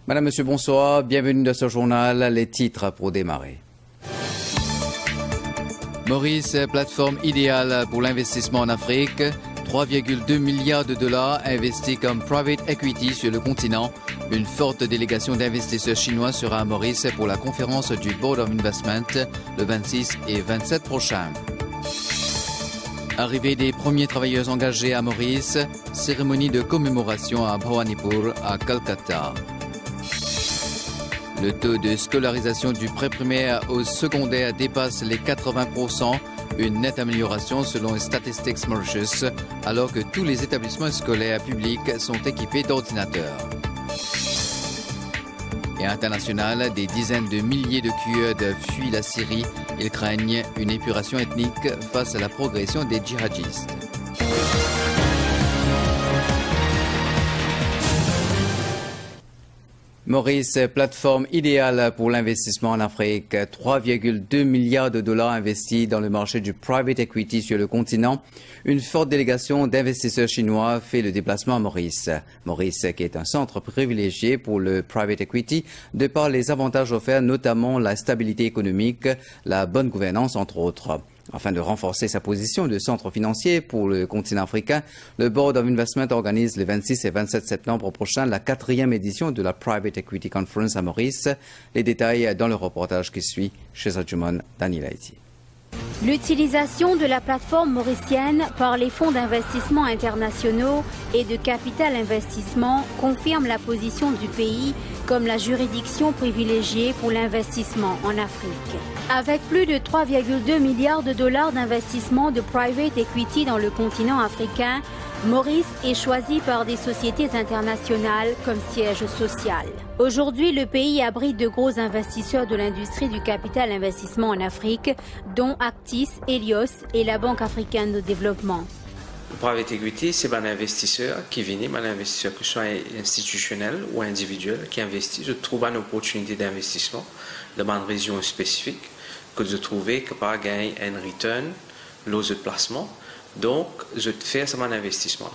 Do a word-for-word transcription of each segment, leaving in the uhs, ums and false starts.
Madame, Monsieur, bonsoir. Bienvenue dans ce journal. Les titres pour démarrer. Maurice, plateforme idéale pour l'investissement en Afrique. trois virgule deux milliards de dollars investis comme private equity sur le continent. Une forte délégation d'investisseurs chinois sera à Maurice pour la conférence du Board of Investment le vingt-six et vingt-sept prochain. Arrivée des premiers travailleurs engagés à Maurice, cérémonie de commémoration à Bhawanipur à Calcutta. Le taux de scolarisation du pré-primaire au secondaire dépasse les quatre-vingts pour cent, une nette amélioration selon Statistics Mauritius, alors que tous les établissements scolaires publics sont équipés d'ordinateurs. Et international, des dizaines de milliers de Kurdes fuient la Syrie. Ils craignent une épuration ethnique face à la progression des djihadistes. Maurice, plateforme idéale pour l'investissement en Afrique. trois virgule deux milliards de dollars investis dans le marché du private equity sur le continent. Une forte délégation d'investisseurs chinois fait le déplacement à Maurice. Maurice, qui est un centre privilégié pour le private equity, de par les avantages offerts, notamment la stabilité économique, la bonne gouvernance, entre autres. Afin de renforcer sa position de centre financier pour le continent africain, le Board of Investment organise le vingt-six et vingt-sept septembre prochain la quatrième édition de la Private Equity Conference à Maurice. Les détails dans le reportage qui suit chez Adjumon Danilaiti. L'utilisation de la plateforme mauricienne par les fonds d'investissement internationaux et de capital investissement confirme la position du pays comme la juridiction privilégiée pour l'investissement en Afrique. Avec plus de trois virgule deux milliards de dollars d'investissement de private equity dans le continent africain, Maurice est choisi par des sociétés internationales comme siège social. Aujourd'hui, le pays abrite de gros investisseurs de l'industrie du capital investissement en Afrique, dont Actis, Helios et la Banque africaine de développement. Le private equity, c'est un investisseur qui vient, un investisseur que ce soit institutionnel ou individuel, qui investit, je trouve une opportunité d'investissement dans une région spécifique, que je trouvais que par gagner un return, l'ose de placement. Donc, je fais ce investissement.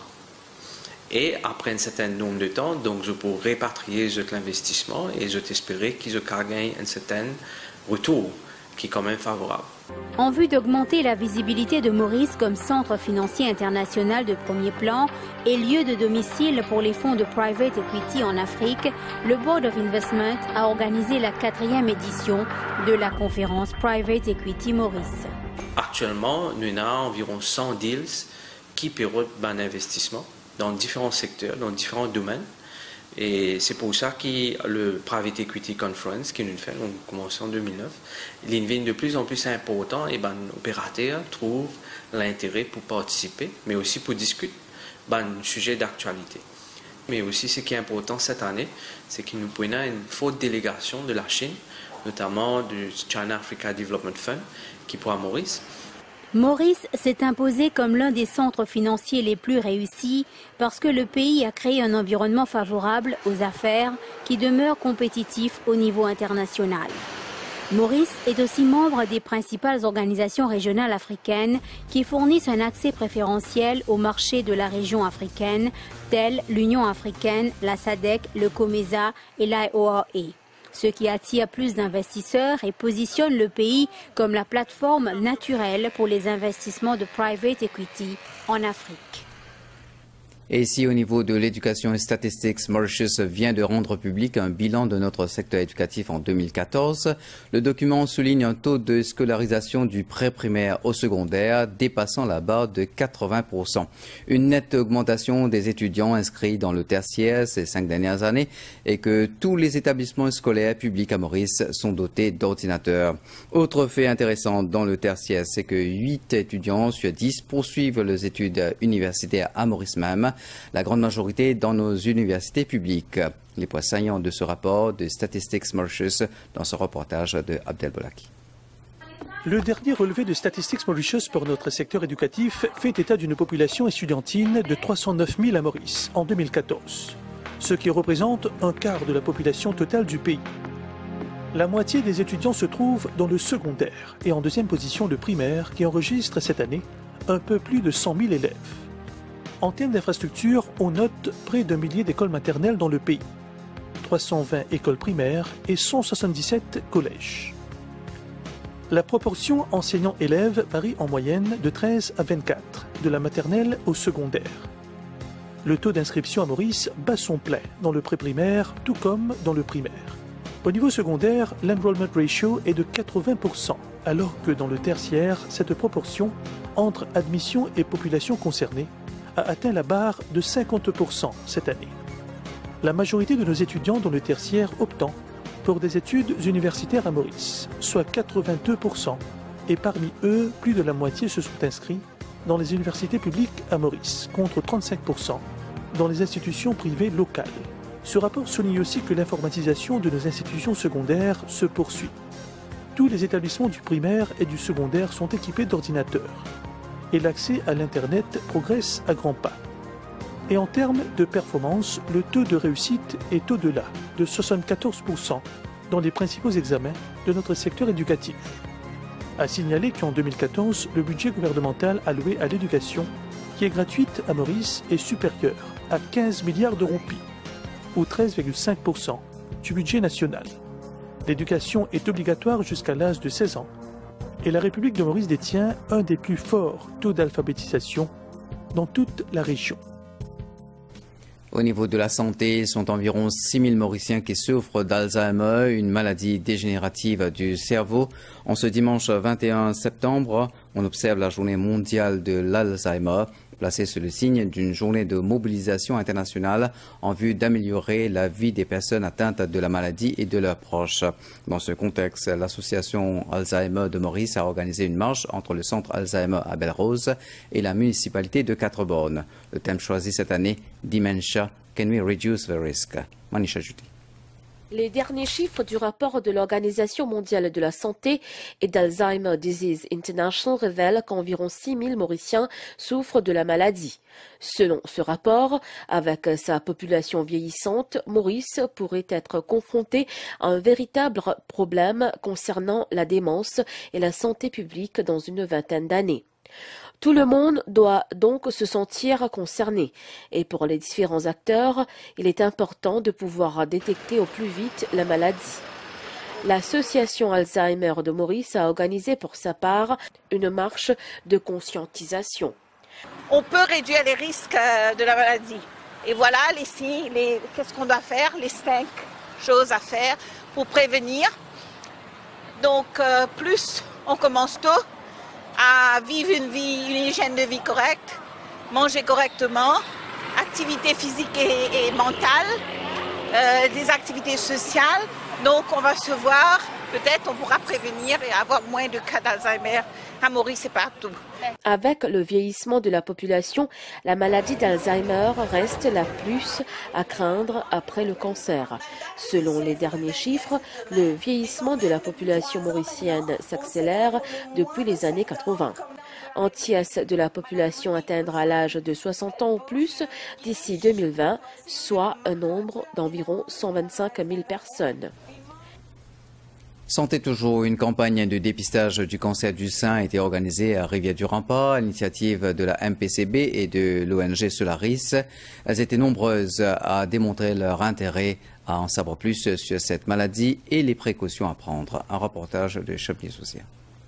Et après un certain nombre de temps, donc je peux répatrier l'investissement et je t'espérais qu'ils gagnent un certain retour qui est quand même favorable. En vue d'augmenter la visibilité de Maurice comme centre financier international de premier plan et lieu de domicile pour les fonds de private equity en Afrique, le Board of Investment a organisé la quatrième édition de la conférence Private Equity Maurice. Actuellement, nous avons environ cent deals qui permettent un investissement dans différents secteurs, dans différents domaines. Et c'est pour ça que le Private Equity Conference, qui nous fait, on a commencé en deux mille neuf, il devient de plus en plus important et les opérateurs trouvent l'intérêt pour participer, mais aussi pour discuter d'un sujet d'actualité. Mais aussi, ce qui est important cette année, c'est que nous prenons une forte délégation de la Chine, notamment du China Africa Development Fund, qui est pour Maurice. Maurice s'est imposé comme l'un des centres financiers les plus réussis parce que le pays a créé un environnement favorable aux affaires qui demeure compétitif au niveau international. Maurice est aussi membre des principales organisations régionales africaines qui fournissent un accès préférentiel au marché de la région africaine, telles l'Union africaine, la SADC, le COMESA et l'I O R A. Ce qui attire plus d'investisseurs et positionne le pays comme la plateforme naturelle pour les investissements de private equity en Afrique. Et ici, au niveau de l'éducation et Statistics, Mauritius vient de rendre public un bilan de notre secteur éducatif en deux mille quatorze. Le document souligne un taux de scolarisation du pré-primaire au secondaire dépassant la barre de quatre-vingts pour cent. Une nette augmentation des étudiants inscrits dans le tertiaire ces cinq dernières années et que tous les établissements scolaires publics à Maurice sont dotés d'ordinateurs. Autre fait intéressant dans le tertiaire, c'est que huit étudiants sur dix poursuivent les études universitaires à Maurice même. La grande majorité dans nos universités publiques. Les points saillants de ce rapport de Statistics Mauritius dans ce reportage de Abdel Bolaki. Le dernier relevé de Statistics Mauritius pour notre secteur éducatif fait état d'une population estudiantine de trois cent neuf mille à Maurice en deux mille quatorze, ce qui représente un quart de la population totale du pays. La moitié des étudiants se trouvent dans le secondaire et en deuxième position le primaire qui enregistre cette année un peu plus de cent mille élèves. En termes d'infrastructures, on note près d'un millier d'écoles maternelles dans le pays. trois cent vingt écoles primaires et cent soixante-dix-sept collèges. La proportion enseignants-élèves varie en moyenne de treize à vingt-quatre, de la maternelle au secondaire. Le taux d'inscription à Maurice bat son plein dans le pré-primaire, tout comme dans le primaire. Au niveau secondaire, l'enrollment ratio est de quatre-vingts pour cent, alors que dans le tertiaire, cette proportion entre admission et population concernée a atteint la barre de cinquante pour cent cette année. La majorité de nos étudiants dans le tertiaire optent pour des études universitaires à Maurice, soit quatre-vingt-deux pour cent, et parmi eux, plus de la moitié se sont inscrits dans les universités publiques à Maurice, contre trente-cinq pour cent dans les institutions privées locales. Ce rapport souligne aussi que l'informatisation de nos institutions secondaires se poursuit. Tous les établissements du primaire et du secondaire sont équipés d'ordinateurs et l'accès à l'Internet progresse à grands pas. Et en termes de performance, le taux de réussite est au-delà de soixante-quatorze pour cent dans les principaux examens de notre secteur éducatif. À signaler qu'en deux mille quatorze, le budget gouvernemental alloué à l'éducation, qui est gratuite à Maurice, est supérieur à quinze milliards de roupies, ou treize virgule cinq pour cent du budget national. L'éducation est obligatoire jusqu'à l'âge de seize ans, et la République de Maurice détient un des plus forts taux d'alphabétisation dans toute la région. Au niveau de la santé, il sont environ six mille Mauriciens qui souffrent d'Alzheimer, une maladie dégénérative du cerveau. En ce dimanche vingt et un septembre, on observe la journée mondiale de l'Alzheimer, placée sous le signe d'une journée de mobilisation internationale en vue d'améliorer la vie des personnes atteintes de la maladie et de leurs proches. Dans ce contexte, l'association Alzheimer de Maurice a organisé une marche entre le centre Alzheimer à Belle-Rose et la municipalité de Quatre-Bornes. Le thème choisi cette année, Dementia, Can we reduce the risk? Manisha Judy. Les derniers chiffres du rapport de l'Organisation mondiale de la santé et d'Alzheimer Disease International révèlent qu'environ six mille Mauriciens souffrent de la maladie. Selon ce rapport, avec sa population vieillissante, Maurice pourrait être confronté à un véritable problème concernant la démence et la santé publique dans une vingtaine d'années. Tout le monde doit donc se sentir concerné et pour les différents acteurs, il est important de pouvoir détecter au plus vite la maladie. L'association Alzheimer de Maurice a organisé pour sa part une marche de conscientisation. On peut réduire les risques de la maladie. Et voilà les signes, les, qu'est-ce qu'on doit faire, les cinq choses à faire pour prévenir. Donc euh, plus on commence tôt, à vivre une vie, une hygiène de vie correcte, manger correctement, activité physique et, et mentale, euh, des activités sociales. Donc on va se voir, peut-être on pourra prévenir et avoir moins de cas d'Alzheimer à Maurice et partout. Avec le vieillissement de la population, la maladie d'Alzheimer reste la plus à craindre après le cancer. Selon les derniers chiffres, le vieillissement de la population mauricienne s'accélère depuis les années quatre-vingt. Un tiers de la population atteindra l'âge de soixante ans ou plus d'ici deux mille vingt, soit un nombre d'environ cent vingt-cinq mille personnes. Santé toujours, une campagne de dépistage du cancer du sein a été organisée à Rivière-du-Rempart à l'initiative de la M P C B et de l'O N G Solaris. Elles étaient nombreuses à démontrer leur intérêt à en savoir plus sur cette maladie et les précautions à prendre. Un reportage de Chopin Social.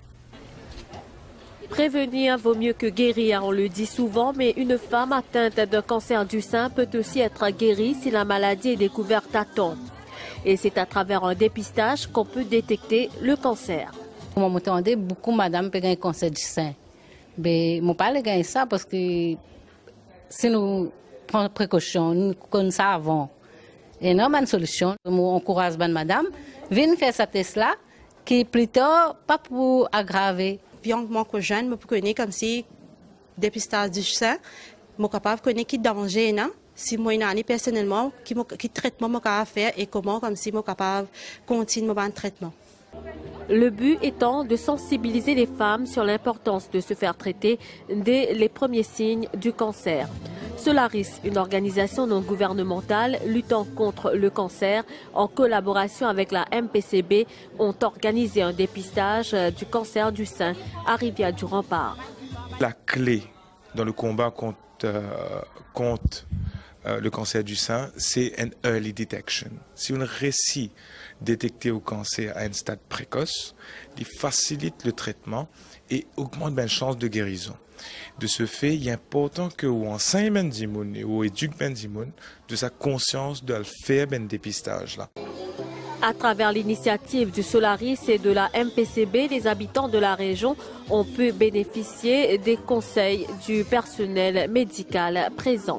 Prévenir vaut mieux que guérir, on le dit souvent, mais une femme atteinte d'un cancer du sein peut aussi être guérie si la maladie est découverte à temps. Et c'est à travers un dépistage qu'on peut détecter le cancer. Moi, m'entendais beaucoup madame peut gagner cancer du sein. Mais mon pas gagner ça parce que si nous prenons précaution, nous connaissons ça avant. Et non, une solution. On encourage madame, viens faire ce test là, qui est plutôt pas pour aggraver. Bien que jeune, je peux connaître comme si dépistage du sein, je suis capable de connaître qui danger non. Si moi une personnellement qui qui traitement moi capable faire et comment comme si moi capable continuer mon traitement. Le but étant de sensibiliser les femmes sur l'importance de se faire traiter dès les premiers signes du cancer. Solaris, une organisation non gouvernementale luttant contre le cancer, en collaboration avec la M P C B, ont organisé un dépistage du cancer du sein à Rivière-du-Rempart. La clé dans le combat contre, euh, contre euh, le cancer du sein, c'est un early detection. Si on réussit à détecter le cancer à un stade précoce, il facilite le traitement et augmente la chance de guérison. De ce fait, il est important que vous enseignez Bendimoun et vous éduquez Bendimoun de sa conscience de faire un dépistage là. À travers l'initiative du Solaris et de la M P C B, les habitants de la région ont pu bénéficier des conseils du personnel médical présent.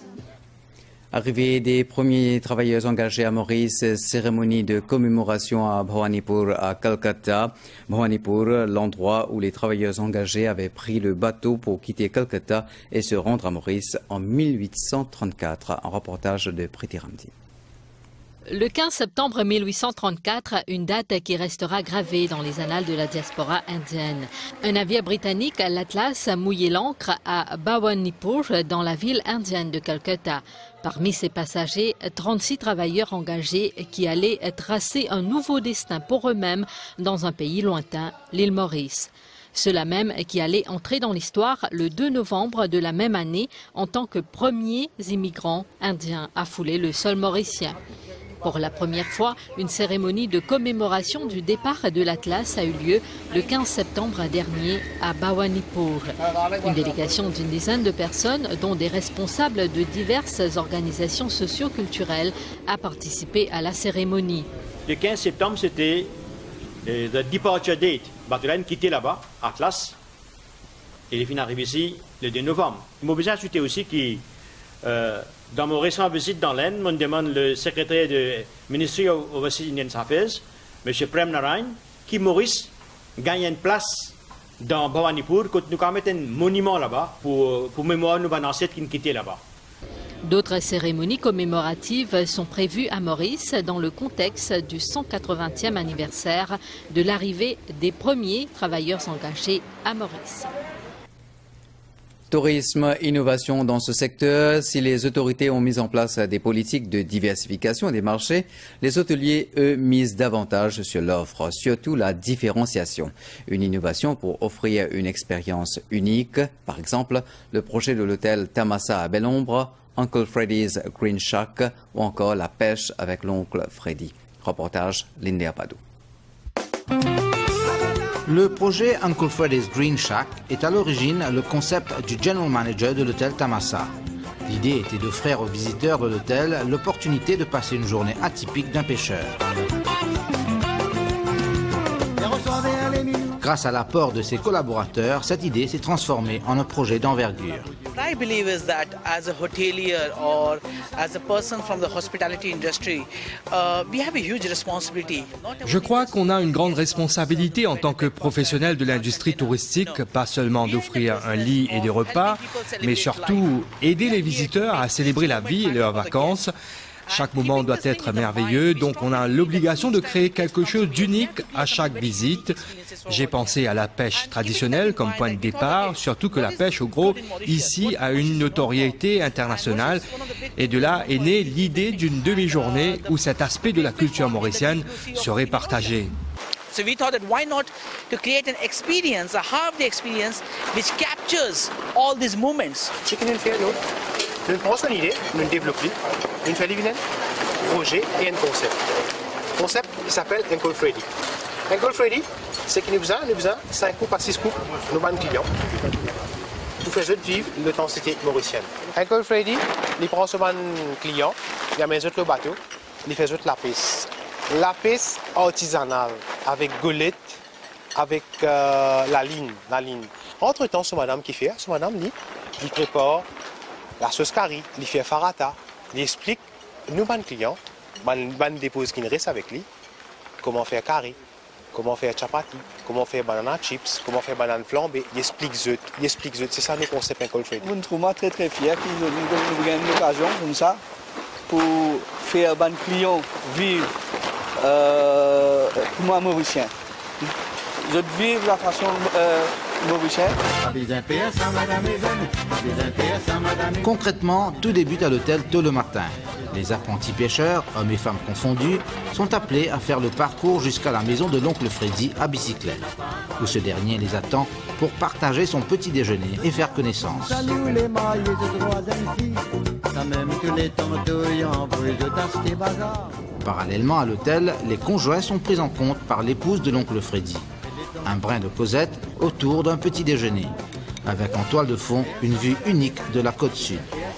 Arrivée des premiers travailleurs engagés à Maurice, cérémonie de commémoration à Bhawanipur à Calcutta. Bhawanipur, l'endroit où les travailleurs engagés avaient pris le bateau pour quitter Calcutta et se rendre à Maurice en mille huit cent trente-quatre. Un reportage de Priti Ramdi. Le quinze septembre mille huit cent trente-quatre, une date qui restera gravée dans les annales de la diaspora indienne. Un navire britannique, l'Atlas, a mouillé l'ancre à Bhawanipur, dans la ville indienne de Calcutta. Parmi ses passagers, trente-six travailleurs engagés qui allaient tracer un nouveau destin pour eux-mêmes dans un pays lointain, l'île Maurice. Ceux-là même qui allaient entrer dans l'histoire le deux novembre de la même année en tant que premiers immigrants indiens à fouler le sol mauricien. Pour la première fois, une cérémonie de commémoration du départ de l'Atlas a eu lieu le quinze septembre dernier à Bhawanipur. Une délégation d'une dizaine de personnes, dont des responsables de diverses organisations socio-culturelles, a participé à la cérémonie. Le quinze septembre, c'était euh, la departure date. Batman quitté là-bas, Atlas, et il est fini d'arriver ici le deux novembre. Il m'a besoin d'ajouter aussi que euh, dans mon récent visite dans l'Inde, on demande le secrétaire du Ministry of Overseas Indian Affairs, M. Prem Narayan, qui Maurice gagne une place dans Bhawanipur, quand nous avons un monument là-bas pour, pour mémoire de nos ancêtres qui nous quitté là-bas. D'autres cérémonies commémoratives sont prévues à Maurice dans le contexte du cent quatre-vingtième anniversaire de l'arrivée des premiers travailleurs engagés à Maurice. Tourisme, innovation dans ce secteur. Si les autorités ont mis en place des politiques de diversification des marchés, les hôteliers, eux, misent davantage sur l'offre, surtout la différenciation. Une innovation pour offrir une expérience unique. Par exemple, le projet de l'hôtel Tamasa à Belle-Ombre, Uncle Freddy's Green Shack ou encore la pêche avec l'oncle Freddy. Reportage Linda Padou. Le projet Uncle Freddy's Green Shack est à l'origine le concept du general manager de l'hôtel Tamasa. L'idée était d'offrir aux visiteurs de l'hôtel l'opportunité de passer une journée atypique d'un pêcheur. Grâce à l'apport de ses collaborateurs, cette idée s'est transformée en un projet d'envergure. I believe is that as a hotelier or as a person from the hospitality industry, uh, we have a huge responsibility. Je crois qu'on a une grande responsabilité en tant que professionnel de l'industrie touristique, pas seulement d'offrir un lit et des repas, mais surtout aider les visiteurs à célébrer la vie et leurs vacances. Chaque moment doit être merveilleux, donc on a l'obligation de créer quelque chose d'unique à chaque visite. J'ai pensé à la pêche traditionnelle comme point de départ, surtout que la pêche au gros ici a une notoriété internationale. Et de là est née l'idée d'une demi-journée où cet aspect de la culture mauricienne serait partagé. So we thought that why not to create an experience, a half day experience, which captures all these moments. Chicken and fair, no? Nous prenons une idée, nous développons, une fait un projet et un concept. Le concept qui s'appelle Uncle Freddy. Uncle Freddy, c'est qu'il nous besoin, nous besoin cinq coups par six coups, nos bandes clients, pour faire vivre l'authenticité mauricienne. Uncle Freddy, il prend son client, il amène le bateau, il fait la pêche. La pêche artisanale, avec golette, avec euh, la ligne, la ligne. Entre-temps, ce madame qui fait, ce madame, il, il prépare la sauce curry, il fait farata, il explique, nous, ban clients, ban, ban dépose qui reste avec lui, comment faire curry, comment faire chapati, comment faire banana chips, comment faire banane flambée, il explique zut, il explique zut, c'est ça le concept Uncle Freddy. Je me trouve très très fier qu'ils aient une occasion comme ça pour faire ban clients vivre euh, pour moi mauricien. Je vis la façon euh, mauricienne. Concrètement, tout débute à l'hôtel tôt le matin. Les apprentis pêcheurs, hommes et femmes confondus, sont appelés à faire le parcours jusqu'à la maison de l'oncle Freddy à bicyclette, où ce dernier les attend pour partager son petit déjeuner et faire connaissance. Parallèlement à l'hôtel, les conjoints sont pris en compte par l'épouse de l'oncle Freddy. Un brin de causette autour d'un petit déjeuner, avec en toile de fond une vue unique de la côte sud.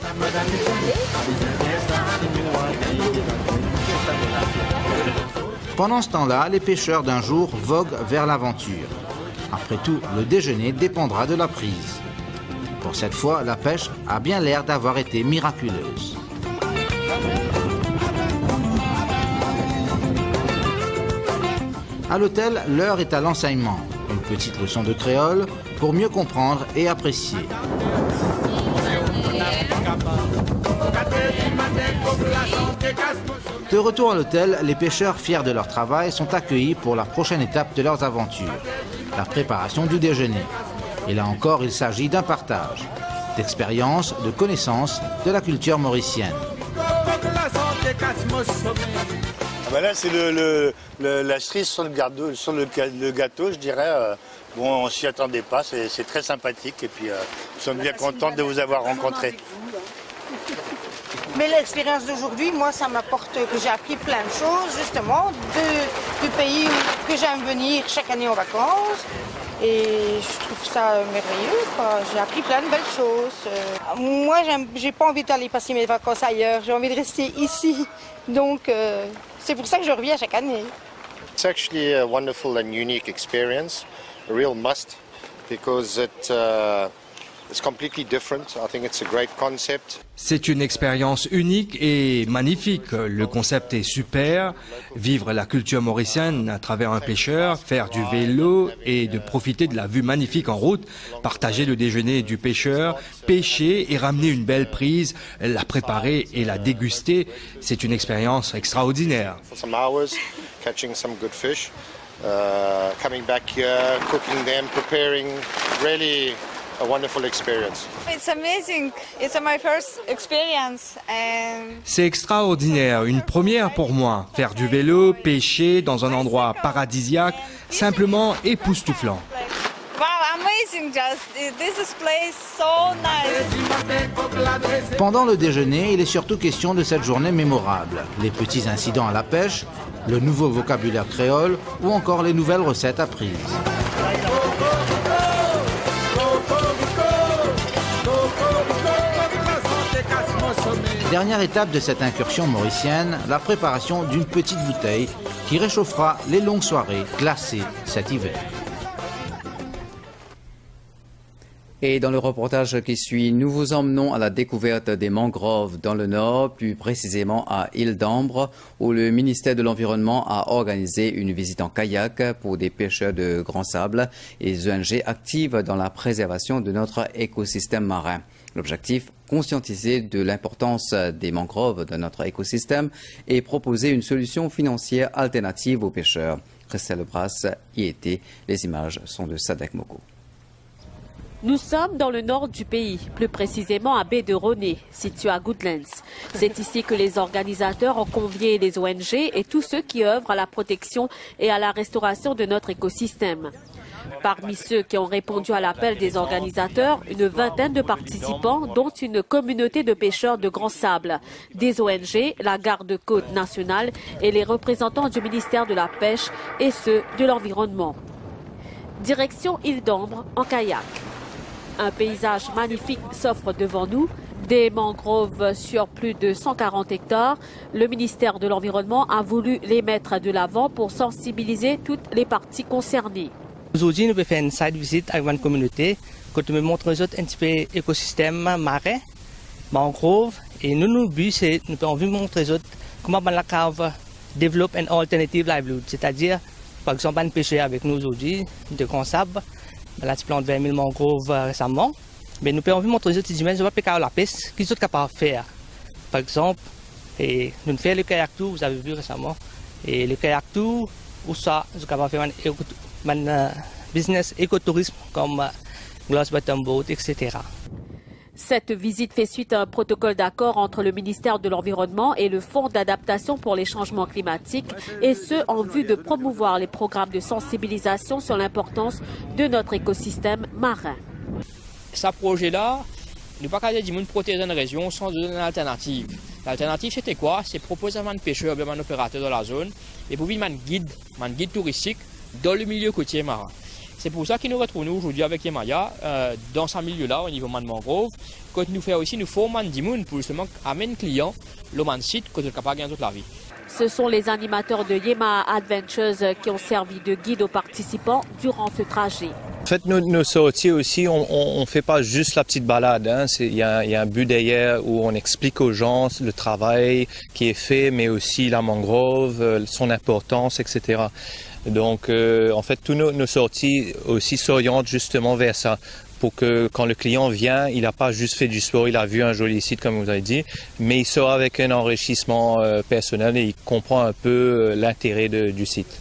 Pendant ce temps-là, les pêcheurs d'un jour voguent vers l'aventure. Après tout, le déjeuner dépendra de la prise. Pour cette fois, la pêche a bien l'air d'avoir été miraculeuse. À l'hôtel, l'heure est à l'enseignement. Une petite leçon de créole pour mieux comprendre et apprécier. De retour à l'hôtel, les pêcheurs fiers de leur travail sont accueillis pour la prochaine étape de leurs aventures, la préparation du déjeuner. Et là encore, il s'agit d'un partage, d'expérience, de connaissances de la culture mauricienne. Ah ben là, c'est le, le, le, la cerise sur le gâteau, sur le, le gâteau, je dirais. Euh, bon, on s'y attendait pas, c'est très sympathique et puis euh, nous sommes bien contents de vous avoir rencontrés. Mais l'expérience d'aujourd'hui, moi, ça m'apporte que j'ai appris plein de choses, justement, de, du pays où, que j'aime venir chaque année en vacances. Et je trouve ça merveilleux, j'ai appris plein de belles choses. Moi, j'ai pas envie d'aller passer mes vacances ailleurs, j'ai envie de rester ici. Donc, euh, c'est pour ça que je reviens chaque année. It's actually a wonderful and unique experience, a real must, because it, uh, it's completely different. I think it's a great concept. C'est une expérience unique et magnifique. Le concept est super. Vivre la culture mauricienne à travers un pêcheur, faire du vélo et de profiter de la vue magnifique en route, partager le déjeuner du pêcheur, pêcher et ramener une belle prise, la préparer et la déguster. C'est une expérience extraordinaire. For some hours, catching some good fish, uh, coming back here, cooking them, preparing, really a wonderful experience. It's amazing. It's my first experience. And... C'est extraordinaire, une première pour moi. Faire du vélo, pêcher dans un endroit paradisiaque, simplement époustouflant. Wow, amazing! Just this place so nice. Pendant le déjeuner, il est surtout question de cette journée mémorable. Les petits incidents à la pêche, le nouveau vocabulaire créole ou encore les nouvelles recettes apprises. Dernière étape de cette incursion mauricienne, la préparation d'une petite bouteille qui réchauffera les longues soirées glacées cet hiver. Et dans le reportage qui suit, nous vous emmenons à la découverte des mangroves dans le Nord, plus précisément à Île d'Ambre, où le ministère de l'Environnement a organisé une visite en kayak pour des pêcheurs de grand sable et des O N G actives dans la préservation de notre écosystème marin. L'objectif, conscientiser de l'importance des mangroves dans notre écosystème et proposer une solution financière alternative aux pêcheurs. Christelle Brasse y était. Les images sont de Sadek Moko. Nous sommes dans le nord du pays, plus précisément à Baie de Roné, situé à Goodlands. C'est ici que les organisateurs ont convié les O N G et tous ceux qui œuvrent à la protection et à la restauration de notre écosystème. Parmi ceux qui ont répondu à l'appel des organisateurs, une vingtaine de participants, dont une communauté de pêcheurs de grand sable, des O N G, la Garde-Côte nationale et les représentants du ministère de la Pêche et ceux de l'Environnement. Direction Île d'Ambre en kayak. Un paysage magnifique s'offre devant nous, des mangroves sur plus de cent quarante hectares. Le ministère de l'Environnement a voulu les mettre de l'avant pour sensibiliser toutes les parties concernées. Aujourd'hui, nous faisons une site visite avec une communauté qui nous montre un petit peu l'écosystème marin, mangrove. Et nous, notre but, c'est nous avons envie de montrer comment la cave développe une alternative livelihood. C'est-à-dire, par exemple, un pêcheur avec nous aujourd'hui, de grand sable. Là, tu plantes vingt mille mangroves récemment. Mais nous pouvons montrer aux autres humains, je ne vais pas la pêche, qu'ils sont capables de faire. Par exemple, et nous faisons le kayak tour, vous avez vu récemment. Et le kayak tour, où ça, nous sommes capables de faire un business écotourisme comme Glass Bottom Boat, et cetera. Cette visite fait suite à un protocole d'accord entre le ministère de l'Environnement et le Fonds d'adaptation pour les changements climatiques, et ce en vue de promouvoir les programmes de sensibilisation sur l'importance de notre écosystème marin. Ce projet-là, nous ne pouvons pas dire que protéger une région sans donner une alternative. L'alternative, c'était quoi? C'est proposer à un pêcheur, à un opérateur dans la zone, et pour vivre un guide, un guide touristique dans le milieu côtier marin. C'est pour ça que nous retrouvons aujourd'hui avec Yemaya, euh, dans ce milieu-là, au niveau de mangrove. Quand nous faisons aussi, nous formons des gens pour justement amener les clients le man site que nous sommes capables de gagner toute la vie. Ce sont les animateurs de Yema Adventures qui ont servi de guide aux participants durant ce trajet. En fait, nos, nos sorties aussi, on ne fait pas juste la petite balade. Hein. Il y, y a un but derrière où on explique aux gens le travail qui est fait, mais aussi la mangrove, son importance, et cetera. Donc, euh, en fait, toutes nos, nos sorties aussi s'orientent justement vers ça, pour que quand le client vient, il n'a pas juste fait du sport, il a vu un joli site, comme vous avez dit, mais il sort avec un enrichissement euh, personnel et il comprend un peu euh, l'intérêt du site.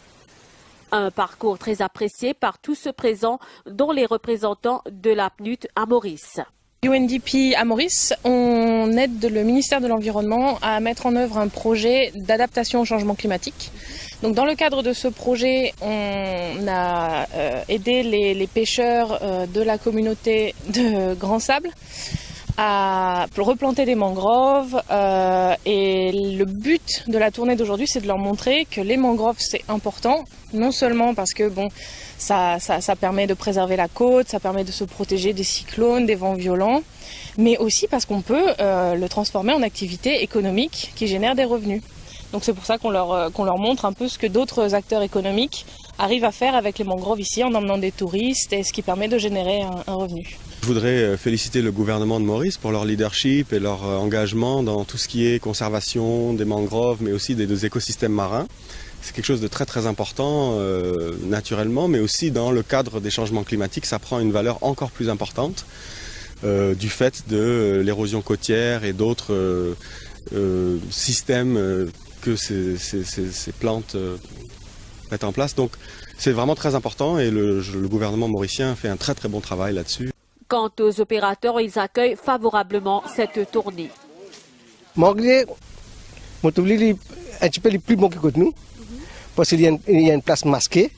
Un parcours très apprécié par tous ceux présents, dont les représentants de la P N U T à Maurice. U N D P à Maurice, on aide le ministère de l'Environnement à mettre en œuvre un projet d'adaptation au changement climatique. Donc, dans le cadre de ce projet, on a euh, aidé les, les pêcheurs euh, de la communauté de Grand Sable à replanter des mangroves. Euh, et le but de la tournée d'aujourd'hui, c'est de leur montrer que les mangroves, c'est important, non seulement parce que bon, ça, ça, ça permet de préserver la côte, ça permet de se protéger des cyclones, des vents violents, mais aussi parce qu'on peut euh, le transformer en activité économique qui génère des revenus. Donc c'est pour ça qu'on leur, qu'on leur montre un peu ce que d'autres acteurs économiques arrivent à faire avec les mangroves ici en emmenant des touristes et ce qui permet de générer un, un revenu. Je voudrais féliciter le gouvernement de Maurice pour leur leadership et leur engagement dans tout ce qui est conservation des mangroves, mais aussi des, des écosystèmes marins. C'est quelque chose de très très important euh, naturellement, mais aussi dans le cadre des changements climatiques, ça prend une valeur encore plus importante euh, du fait de euh, l'érosion côtière et d'autres euh, euh, systèmes euh, que ces, ces, ces, ces plantes euh, mettent en place. Donc c'est vraiment très important et le, le gouvernement mauricien fait un très très bon travail là-dessus. Quant aux opérateurs, ils accueillent favorablement cette tournée. Mangler, un petit peu plus bon que nous, parce qu'il y, y a une place masquée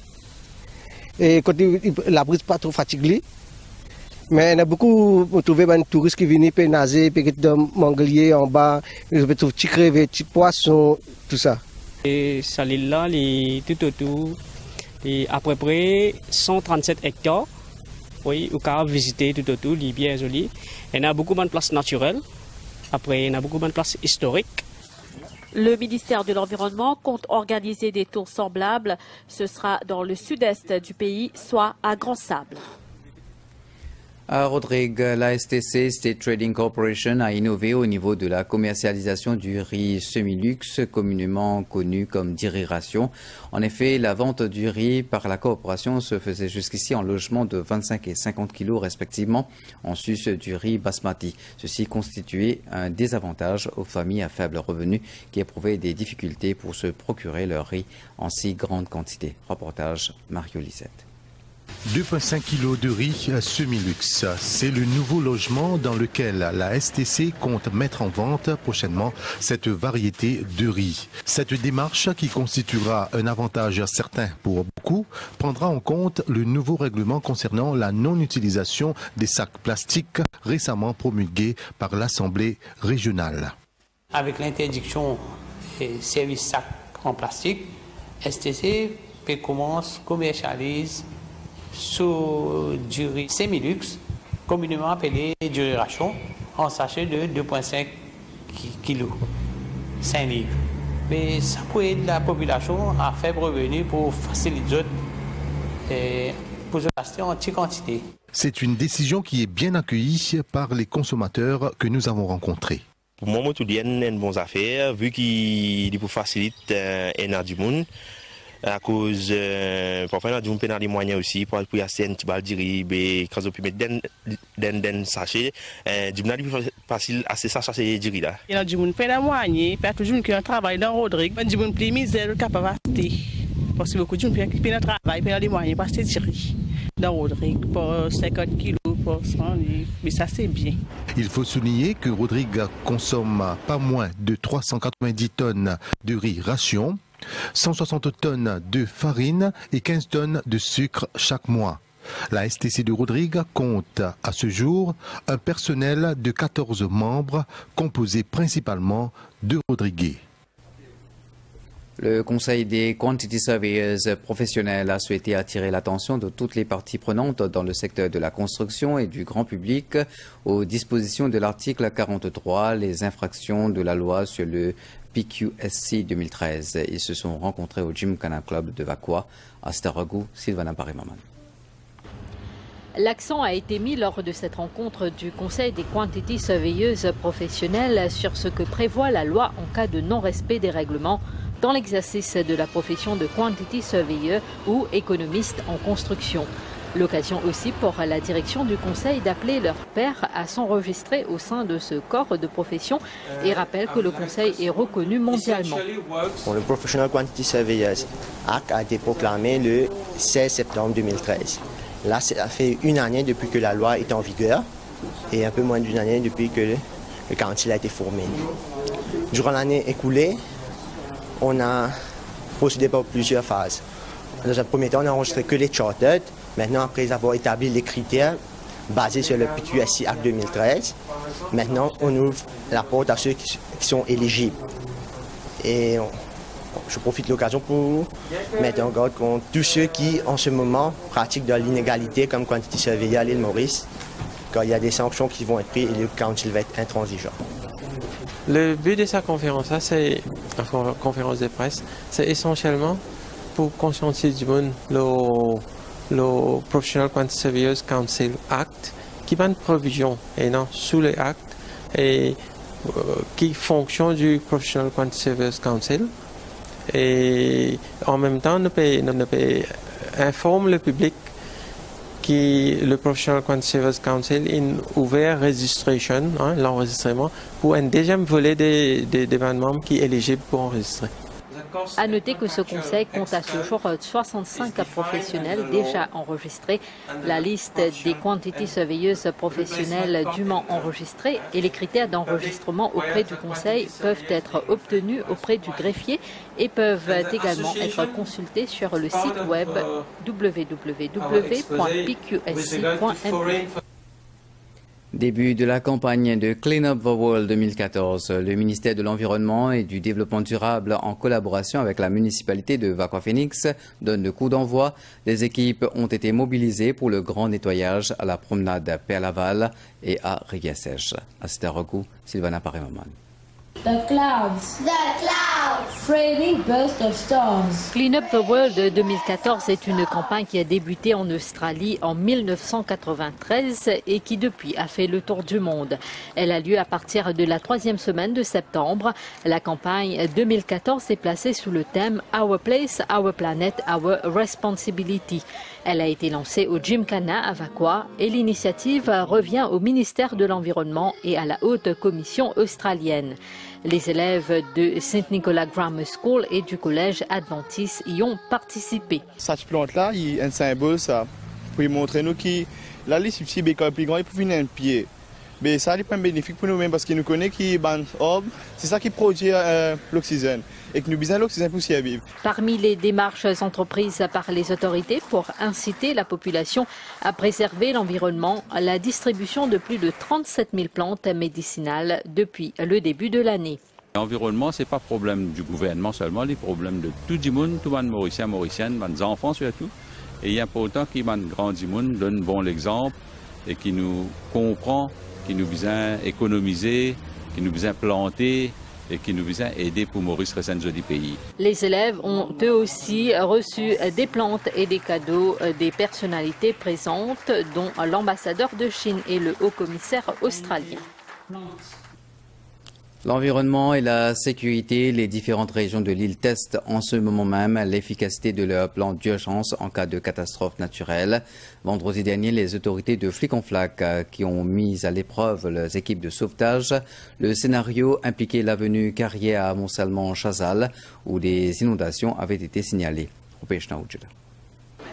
et quand la brise pas trop fatiguée. Mais il y a beaucoup de touristes qui viennent pour nager, pour être manglier en bas, ils peuvent trouver petits crevets, petits poissons, tout ça. Et ça là, les tout autour, et à peu près cent trente-sept hectares. Oui, on peut visiter tout autour, il est bien joli. Il y a beaucoup de places naturelles. Après, il y a beaucoup de places historiques. Le ministère de l'Environnement compte organiser des tours semblables. Ce sera dans le sud-est du pays, soit à Grand Sable. À Rodrigue, la S T C, State Trading Corporation, a innové au niveau de la commercialisation du riz semi-luxe, communément connu comme dix-riz ration. En effet, la vente du riz par la corporation se faisait jusqu'ici en logement de vingt-cinq et cinquante kilos respectivement, en sus du riz basmati. Ceci constituait un désavantage aux familles à faible revenu qui éprouvaient des difficultés pour se procurer leur riz en si grande quantité. Reportage Mario Lisette. deux virgule cinq kilos de riz semi-luxe. C'est le nouveau logement dans lequel la S T C compte mettre en vente prochainement cette variété de riz. Cette démarche, qui constituera un avantage certain pour beaucoup, prendra en compte le nouveau règlement concernant la non-utilisation des sacs plastiques récemment promulgué par l'Assemblée régionale. Avec l'interdiction des services sacs en plastique, S T C commence, commercialise sous du riz semi-luxe, communément appelé du riz ration, en sachet de deux virgule cinq kilos, cinq livres. Mais ça peut aider la population à faible revenu pour faciliter et pour acheter en petite quantité. C'est une décision qui est bien accueillie par les consommateurs que nous avons rencontrés. Pour moi, je trouve une bonne affaire, vu qu'il facilite l'énergie du monde. À cause, euh, parfois, on a du pénal des moyens aussi pour y acheter un petit bal de riz, quand on peut mettre des sachets, du pénal plus facile à ces sachets de riz là. Il y a du monde pénal moyen, il y a toujours qui travaille dans Rodrigue, il y a du monde plus misère capable d'acheter. Parce que beaucoup de gens qui pénal travail, pénal des moyens, parce que c'est du riz dans Rodrigue pour cinquante kilos. pour cent, mais ça c'est bien. Il faut souligner que Rodrigue consomme pas moins de trois cent quatre-vingt-dix tonnes de riz ration, cent soixante tonnes de farine et quinze tonnes de sucre chaque mois. La S T C de Rodrigue compte à ce jour un personnel de quatorze membres composé principalement de Rodriguais. Le Conseil des Quantity Surveyors professionnels a souhaité attirer l'attention de toutes les parties prenantes dans le secteur de la construction et du grand public aux dispositions de l'article quarante-trois, les infractions de la loi sur le P Q S C deux mille treize. Ils se sont rencontrés au Gymkhana Club de Vakwa à Staragou, Sylvana Parimaman. L'accent a été mis lors de cette rencontre du Conseil des Quantity Surveyors professionnels sur ce que prévoit la loi en cas de non-respect des règlements dans l'exercice de la profession de Quantity Surveyor ou économiste en construction. L'occasion aussi pour la direction du Conseil d'appeler leurs pairs à s'enregistrer au sein de ce corps de profession et rappelle que le Conseil est reconnu mondialement. Bon, le Professional Quantity Surveyors Act a été proclamé le seize septembre deux mille treize. Là, ça fait une année depuis que la loi est en vigueur et un peu moins d'une année depuis que le council a été formé. Durant l'année écoulée, on a procédé par plusieurs phases. Dans un premier temps, on n'a enregistré que les chartered. Maintenant, après avoir établi les critères basés sur le P Q S C Act deux mille treize, maintenant, on ouvre la porte à ceux qui, qui sont éligibles. Et on, je profite de l'occasion pour mettre en garde contre tous ceux qui, en ce moment, pratiquent de l'inégalité comme Quantity Surveyor à l'île Maurice, car il y a des sanctions qui vont être prises et le council va être intransigeant. Le but de sa conférence, c'est la conférence de presse, c'est essentiellement pour conscientiser du monde le, le Professional Quantity Surveyors Council Act, qui va une provision et non sous les actes et euh, qui fonctionne du Professional Quantity Surveyors Council. Et en même temps, nous peut, nous peut informer le public que le Professional Quantity Surveyors Council a ouvert registration, hein, l'enregistrement, pour un deuxième volet des, des, des membres qui est éligible pour enregistrer. À noter que ce conseil compte à ce jour soixante-cinq professionnels déjà enregistrés. La liste des quantity surveyors professionnels dûment enregistrés et les critères d'enregistrement auprès du conseil peuvent être obtenus auprès du greffier et peuvent également être consultés sur le site web w w w point p q s c point m e. Début de la campagne de Clean Up the World deux mille quatorze, le ministère de l'Environnement et du Développement durable, en collaboration avec la municipalité de Vakwa Phoenix, donne le coup d'envoi. Les équipes ont été mobilisées pour le grand nettoyage à la promenade Père-Laval et à Rivière-Sèche. À Staragou, Sylvana Parimaman. The clouds. The clouds. Framing burst of storms. Clean Up the World deux mille quatorze est une campagne qui a débuté en Australie en mille neuf cent quatre-vingt-treize et qui depuis a fait le tour du monde. Elle a lieu à partir de la troisième semaine de septembre. La campagne deux mille quatorze est placée sous le thème Our Place, Our Planet, Our Responsibility. Elle a été lancée au Gymkhana à Vakwa et l'initiative revient au ministère de l'Environnement et à la Haute Commission australienne. Les élèves de Saint Nicholas Grammar School et du collège Adventiste y ont participé. Cette plante-là est un symbole ça, pour montrer nous que la liste ici est plus grande pour venir un pied. Mais ça est pas bénéfique pour nous-mêmes parce que nous connaissons que c'est ça qui produit euh, l'oxygène et que nous besoin de l'oxygène pour survivre. Parmi les démarches entreprises par les autorités pour inciter la population à préserver l'environnement, la distribution de plus de trente-sept mille plantes médicinales depuis le début de l'année. L'environnement, ce n'est pas le problème du gouvernement seulement, c'est le problème de tout le monde, tout le monde mauricien, mauricienne, les enfants surtout. Et il est important que les grands monde donnent bon l'exemple et qui nous comprend, qui nous vient économiser, qui nous vient planter et qui nous vient aider pour Maurice Ressenzo du pays. Les élèves ont eux aussi reçu des plantes et des cadeaux des personnalités présentes, dont l'ambassadeur de Chine et le haut-commissaire australien. L'environnement et la sécurité, les différentes régions de l'île testent en ce moment même l'efficacité de leur plan d'urgence en cas de catastrophe naturelle. Vendredi dernier, les autorités de Flic-en-Flac qui ont mis à l'épreuve leurs équipes de sauvetage. Le scénario impliquait l'avenue Carrière à Mont-Salmon-Chazal où des inondations avaient été signalées.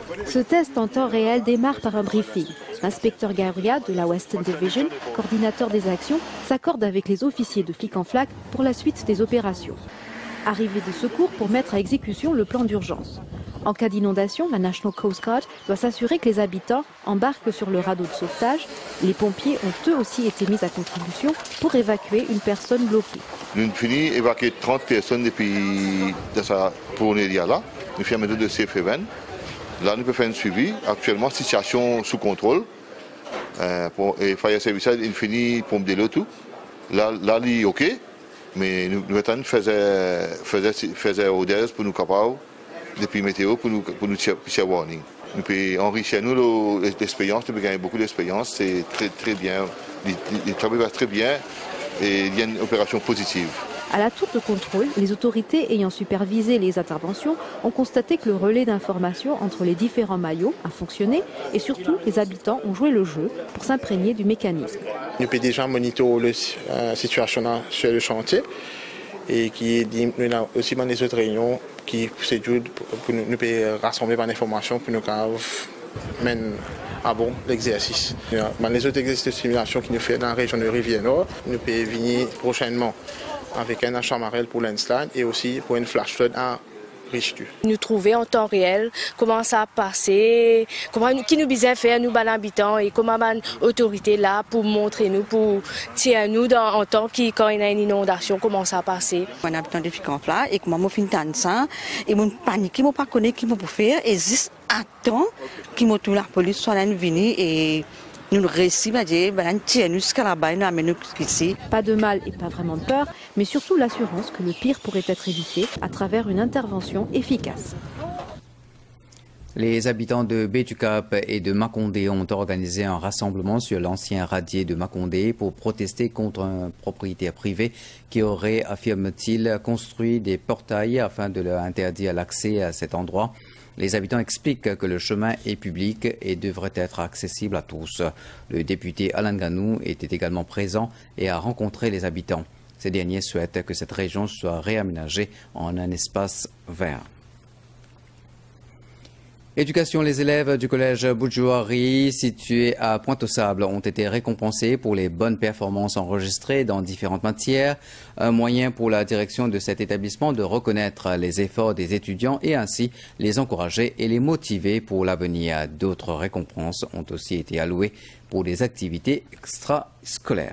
Ce test en temps réel démarre par un briefing. L'inspecteur Garia de la Western Division, coordinateur des actions, s'accorde avec les officiers de flic en flac pour la suite des opérations. Arrivée des secours pour mettre à exécution le plan d'urgence. En cas d'inondation, la National Coast Guard doit s'assurer que les habitants embarquent sur le radeau de sauvetage. Les pompiers ont eux aussi été mis à contribution pour évacuer une personne bloquée. Nous avons fini d'évacuer trente personnes depuis pour là. Nous faisons un de safe haven. Là, nous pouvons faire un suivi. Actuellement, situation sous contrôle. Euh, pour, et Fire Service a fini pour me déloter tout. Là, là, il est OK. Mais nous, nous faisons faisait ordres pour nous capables, depuis météo, pour nous, pour nous tirer warning. Nous pouvons enrichir nous l'expérience, nous pouvons gagner beaucoup d'expérience. C'est très, très bien. Le travail va très bien et il y a une opération positive. À la tour de contrôle, les autorités ayant supervisé les interventions ont constaté que le relais d'information entre les différents maillots a fonctionné et surtout les habitants ont joué le jeu pour s'imprégner du mécanisme. Nous pouvons déjà monitorer la situation sur le chantier et qui nous avons aussi dans les autres réunions qui c'est pour nous, nous pouvons rassembler par l'information pour nous mener à bon l'exercice. Dans les autres exercices de simulation qui nous fait dans la région de Rivière-Nord, nous pouvons venir prochainement avec un achat marel pour l'install et aussi pour une flash flood à Richelieu. Nous trouver en temps réel comment ça a passé, comment, qui nous besoin faire, nous, les habitants, et comment l'autorité là pour montrer nous, pour tirer nous dans, en temps qui, quand il y a une inondation, comment ça a passé. Un habitant de Ficamp là, et comment je finis ça, et je panique, je ne sais pas ce qu'il faut faire, et juste à temps, que la police soit venue et nous réussissons à dire, nous jusqu'à là-bas, nous amenons ici. Pas de mal et pas vraiment de peur, mais surtout l'assurance que le pire pourrait être évité à travers une intervention efficace. Les habitants de Betucap et de Makondé ont organisé un rassemblement sur l'ancien radier de Makondé pour protester contre un propriétaire privé qui aurait, affirme-t-il, construit des portails afin de leur interdire l'accès à cet endroit. Les habitants expliquent que le chemin est public et devrait être accessible à tous. Le député Alain Ganou était également présent et a rencontré les habitants. Ces derniers souhaitent que cette région soit réaménagée en un espace vert. Éducation, les élèves du collège Boudjouari, situé à Pointe-aux-Sables, ont été récompensés pour les bonnes performances enregistrées dans différentes matières. Un moyen pour la direction de cet établissement de reconnaître les efforts des étudiants et ainsi les encourager et les motiver pour l'avenir. D'autres récompenses ont aussi été allouées pour des activités extrascolaires.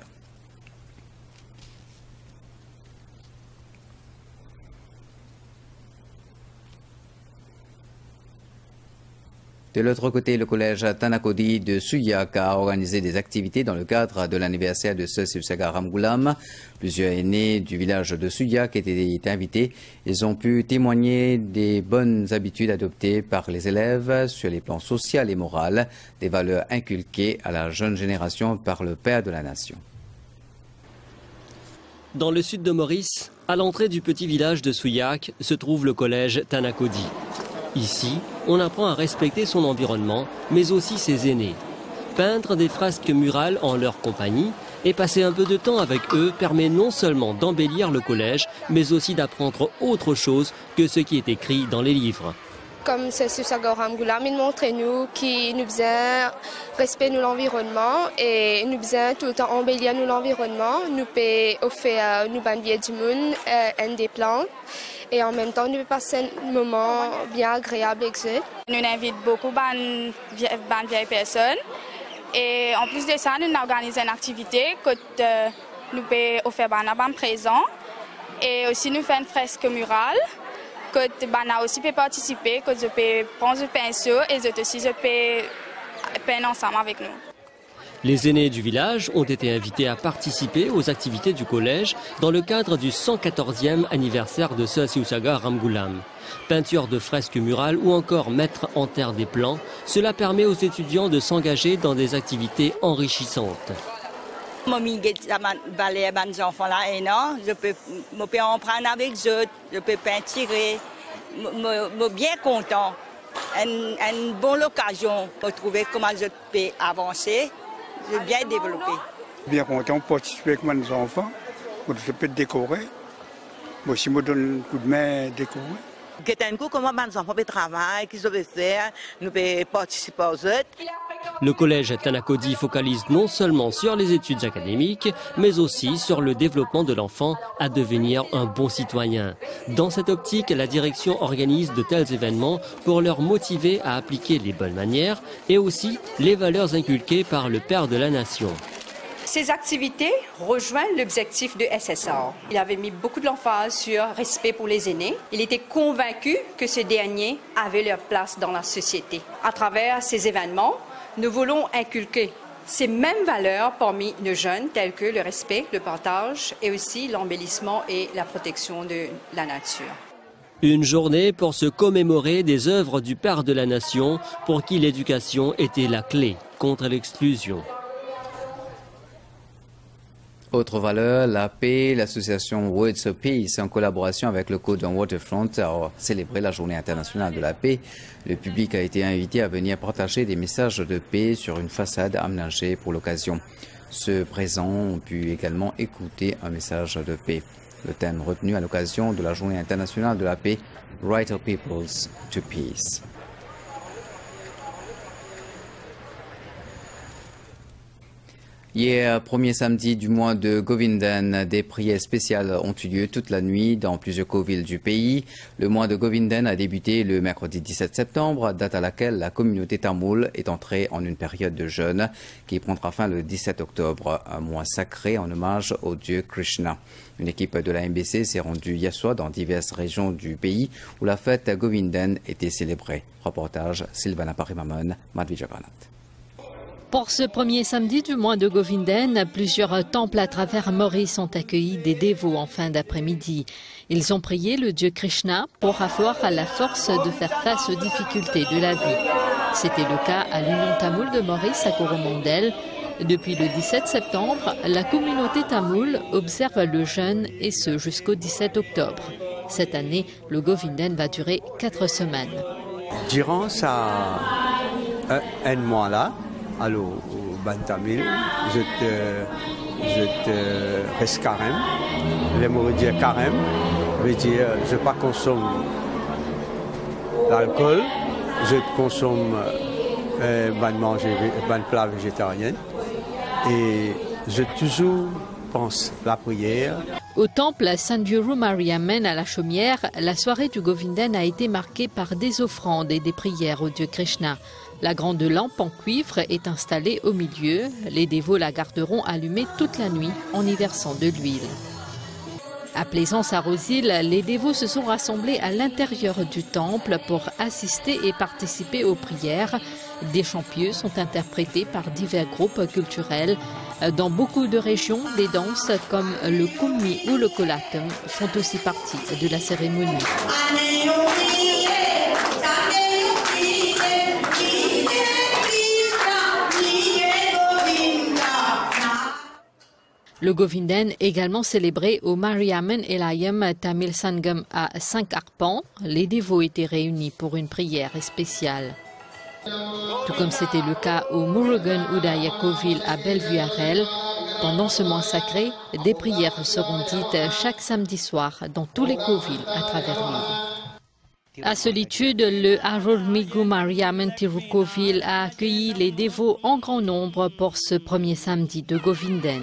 De l'autre côté, le collège Tanakodi de Suyak a organisé des activités dans le cadre de l'anniversaire de Sir Siusaga Ramgoolam. Plusieurs aînés du village de Suyak étaient invités. Ils ont pu témoigner des bonnes habitudes adoptées par les élèves sur les plans social et moral, des valeurs inculquées à la jeune génération par le père de la nation. Dans le sud de Maurice, à l'entrée du petit village de Suyak, se trouve le collège Tanakodi. Ici, on apprend à respecter son environnement, mais aussi ses aînés. Peindre des frasques murales en leur compagnie et passer un peu de temps avec eux permet non seulement d'embellir le collège, mais aussi d'apprendre autre chose que ce qui est écrit dans les livres. Comme c'est Siusaga Ramgoolam, il montre nous qui nous besoin respecter l'environnement et nous besoin tout le temps embellir l'environnement. Nous peut offrir nous bandier du monde et des plantes. Et en même temps, nous passons un moment bien agréable avec eux. Nous invitons beaucoup de vieilles personnes. Et en plus de ça, nous organisons une activité que euh, nous pouvons offrir un présent. Et aussi, nous faisons une fresque murale. Que nous aussi peut participer, que je peux prendre un pinceau et je aussi je peux peindre ensemble avec nous. Les aînés du village ont été invités à participer aux activités du collège dans le cadre du cent quatorzième anniversaire de Sir Siusaga Ramgoolam. Peinture de fresques murales ou encore mettre en terre des plans, cela permet aux étudiants de s'engager dans des activités enrichissantes. Les enfants là, je peux, je peux en prendre avec eux, je peux peinturer, je suis bien content. Une, une bonne occasion pour trouver comment je peux avancer. J'ai bien développé. Bien content de participer avec mes enfants. Je peux décorer. Moi aussi, je donne un coup de main à décorer. Comment les enfants peuvent travailler, qu'ils peuvent faire, nous pouvons participer aux autres. Le collège Tanakodi focalise non seulement sur les études académiques, mais aussi sur le développement de l'enfant à devenir un bon citoyen. Dans cette optique, la direction organise de tels événements pour leur motiver à appliquer les bonnes manières et aussi les valeurs inculquées par le père de la nation. Ces activités rejoignent l'objectif de S S R. Il avait mis beaucoup de l'emphase sur respect pour les aînés. Il était convaincu que ces derniers avaient leur place dans la société. À travers ces événements, nous voulons inculquer ces mêmes valeurs parmi nos jeunes, telles que le respect, le partage et aussi l'embellissement et la protection de la nature. Une journée pour se commémorer des œuvres du père de la nation pour qui l'éducation était la clé contre l'exclusion. Autre valeur, la paix. L'association Words of Peace, en collaboration avec le Code Waterfront, a célébré la Journée internationale de la paix. Le public a été invité à venir partager des messages de paix sur une façade aménagée pour l'occasion. Ceux présents ont pu également écouter un message de paix. Le thème retenu à l'occasion de la Journée internationale de la paix, Right of Peoples to Peace. Hier, premier samedi du mois de Govindan, des prières spéciales ont eu lieu toute la nuit dans plusieurs villes du pays. Le mois de Govindan a débuté le mercredi dix-sept septembre, date à laquelle la communauté tamoule est entrée en une période de jeûne qui prendra fin le dix-sept octobre, un mois sacré en hommage au dieu Krishna. Une équipe de la M B C s'est rendue hier soir dans diverses régions du pays où la fête Govindan était célébrée. Reportage Sylvana Parimamon, Madhvijaganath. Pour ce premier samedi du mois de Govindan, plusieurs temples à travers Maurice ont accueilli des dévots en fin d'après-midi. Ils ont prié le dieu Krishna pour avoir la force de faire face aux difficultés de la vie. C'était le cas à l'Union tamoule de Maurice à Coromandel. Depuis le dix-sept septembre, la communauté tamoule observe le jeûne et ce jusqu'au dix-sept octobre. Cette année, le Govindan va durer quatre semaines. Durant ça, un, un mois là, alors, au Bantamil, je te, je te reste carême. Les mots dire carême, veut dire je ne pas consomme l'alcool, je consomme euh, ban manger, ban plat végétarien et je toujours pense la prière. Au temple Saint-Guru Mariamman à la Chaumière, la soirée du Govindan a été marquée par des offrandes et des prières au dieu Krishna. La grande lampe en cuivre est installée au milieu. Les dévots la garderont allumée toute la nuit en y versant de l'huile. À Plaisance-à-Rosil, les dévots se sont rassemblés à l'intérieur du temple pour assister et participer aux prières. Des chants pieux sont interprétés par divers groupes culturels. Dans beaucoup de régions, des danses comme le Kummi ou le Kolatum font aussi partie de la cérémonie. Le Govindan également célébré au Mariamman Elayam Tamil Sangam à cinq arpents. Les dévots étaient réunis pour une prière spéciale. Tout comme c'était le cas au Murugan Udaya Kovil à Bellevue-Arel. Pendant ce mois sacré, des prières seront dites chaque samedi soir dans tous les Kovils à travers l'île. À Solitude, le Arulmigu Mariamman Tirukovil a accueilli les dévots en grand nombre pour ce premier samedi de Govindan.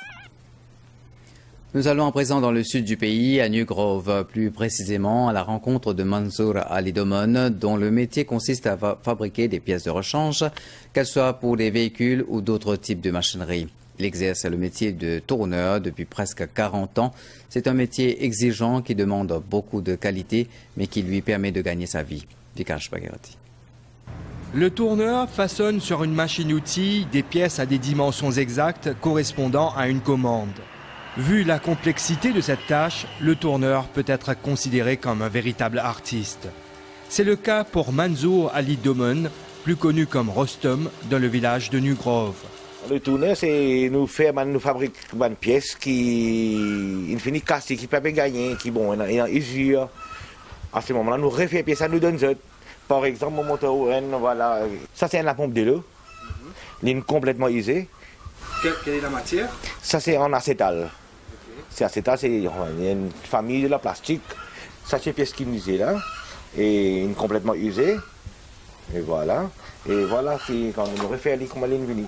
Nous allons à présent dans le sud du pays, à New Grove, plus précisément à la rencontre de Mansour Ali Domon, dont le métier consiste à fabriquer des pièces de rechange, qu'elles soient pour des véhicules ou d'autres types de machinerie. Il exerce le métier de tourneur depuis presque quarante ans. C'est un métier exigeant qui demande beaucoup de qualité, mais qui lui permet de gagner sa vie. Vikash Bhagirati. Le tourneur façonne sur une machine-outil des pièces à des dimensions exactes correspondant à une commande. Vu la complexité de cette tâche, le tourneur peut être considéré comme un véritable artiste. C'est le cas pour Mansour Ali Domon, plus connu comme Rostom, dans le village de New Grove. Le tourneur, c'est nous faire, nous fabriquer une pièce qui, une finie cassée, qui peut pas gagner, qui bon, est en usure. À ce moment-là, nous refait pièce, ça nous donne ça. Par exemple, mon moteur, voilà, ça c'est la pompe de l'eau, ligne complètement usée. Quelle, quelle est la matière? Ça c'est en acétal. Okay. C'est acétal, c'est une famille de la plastique. Ça, c'est une pièce qui est usée là, et une complètement usée. Et voilà. Et voilà, c'est quand on refait aller comme elle est venue.